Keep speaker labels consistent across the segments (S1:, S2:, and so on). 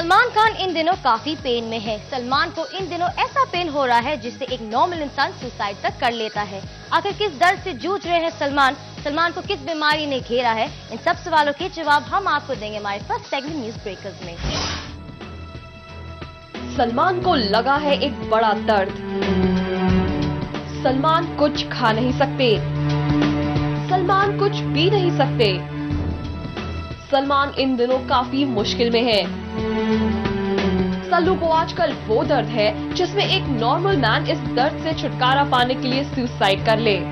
S1: सलमान खान इन दिनों काफी पेन में है। सलमान को इन दिनों ऐसा पेन हो रहा है जिससे एक नॉर्मल इंसान सुसाइड तक कर लेता है। आखिर किस दर्द से जूझ रहे हैं सलमान को किस बीमारी ने घेरा है? इन सब सवालों के जवाब हम आपको देंगे हमारे फर्स्ट सेगमेंट न्यूज ब्रेकर्स में।
S2: सलमान को लगा है एक बड़ा दर्द। सलमान कुछ खा नहीं सकते, सलमान कुछ पी नहीं सकते। सलमान इन दिनों काफी मुश्किल में है। सल्लू को आजकल वो दर्द है जिसमें एक नॉर्मल मैन इस दर्द से छुटकारा पाने के लिए सुसाइड कर ले।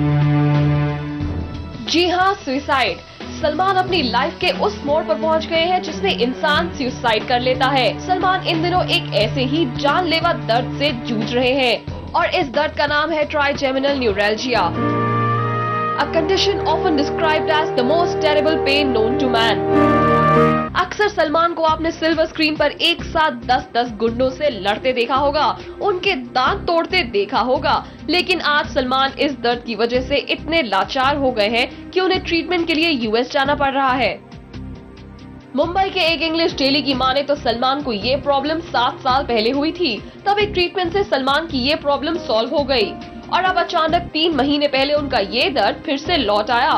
S2: जी हाँ, सुसाइड। सलमान अपनी लाइफ के उस मोड़ पर पहुंच गए हैं जिसमें इंसान सुसाइड कर लेता है। सलमान इन दिनों एक ऐसे ही जानलेवा दर्द से जूझ रहे हैं और इस दर्द का नाम है trigeminal neuralgia, a condition often described as the most terrible pain known to man। अक्सर सलमान को आपने सिल्वर स्क्रीन पर एक साथ 10-10 गुंडों से लड़ते देखा होगा, उनके दांत तोड़ते देखा होगा, लेकिन आज सलमान इस दर्द की वजह से इतने लाचार हो गए हैं कि उन्हें ट्रीटमेंट के लिए यूएस जाना पड़ रहा है। मुंबई के एक इंग्लिश डेली की माने तो सलमान को ये प्रॉब्लम 7 साल पहले हुई थी। तब एक ट्रीटमेंट से सलमान की ये प्रॉब्लम सॉल्व हो गई और अब अचानक 3 महीने पहले उनका ये दर्द फिर से लौट आया।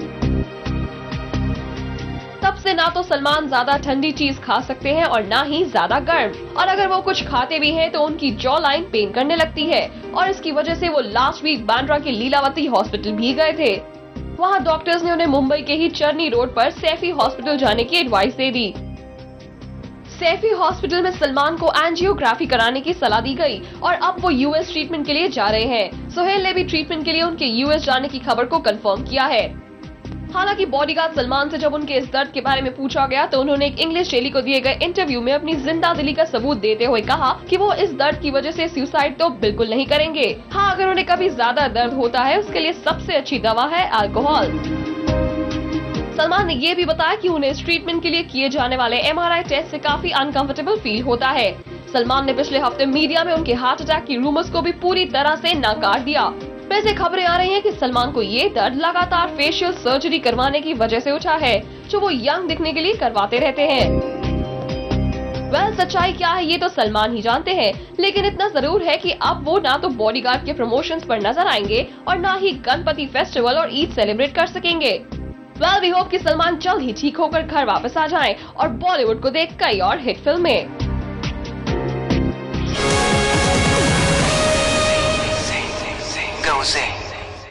S2: तब से ना तो सलमान ज्यादा ठंडी चीज खा सकते हैं और ना ही ज्यादा गर्म, और अगर वो कुछ खाते भी हैं तो उनकी जॉ लाइन पेन करने लगती है और इसकी वजह से वो लास्ट वीक बांद्रा के लीलावती हॉस्पिटल भी गए थे। वहाँ डॉक्टर्स ने उन्हें मुंबई के ही चरनी रोड पर सैफी हॉस्पिटल जाने की एडवाइस दे दी। सैफी हॉस्पिटल में सलमान को एंजियोग्राफी कराने की सलाह दी गई और अब वो यूएस ट्रीटमेंट के लिए जा रहे हैं। सोहेल ने भी ट्रीटमेंट के लिए उनके यूएस जाने की खबर को कंफर्म किया है। हालांकि बॉडीगार्ड सलमान से जब उनके इस दर्द के बारे में पूछा गया तो उन्होंने एक इंग्लिश डेली को दिए गए इंटरव्यू में अपनी जिंदा दिली का सबूत देते हुए कहा कि वो इस दर्द की वजह से सुसाइड तो बिल्कुल नहीं करेंगे। हाँ, अगर उन्हें कभी ज्यादा दर्द होता है उसके लिए सबसे अच्छी दवा है अल्कोहल। सलमान ने ये भी बताया कि उन्हें इस ट्रीटमेंट के लिए किए जाने वाले एमआरआई टेस्ट से काफी अनकंफर्टेबल फील होता है। सलमान ने पिछले हफ्ते मीडिया में उनके हार्ट अटैक की रूमर्स को भी पूरी तरह से नकार दिया। वैसे खबरें आ रही हैं कि सलमान को ये दर्द लगातार फेशियल सर्जरी करवाने की वजह से उठा है, जो वो यंग दिखने के लिए करवाते रहते हैं। सच्चाई क्या है ये तो सलमान ही जानते हैं, लेकिन इतना जरूर है कि अब वो ना तो बॉडीगार्ड के प्रमोशंस पर नजर आएंगे और ना ही गणपति फेस्टिवल और ईद सेलिब्रेट कर सकेंगे। वी होप कि सलमान जल्द ही ठीक होकर घर वापस आ जाएं और बॉलीवुड को देख कई और हिट फिल्में।
S3: Go Zing.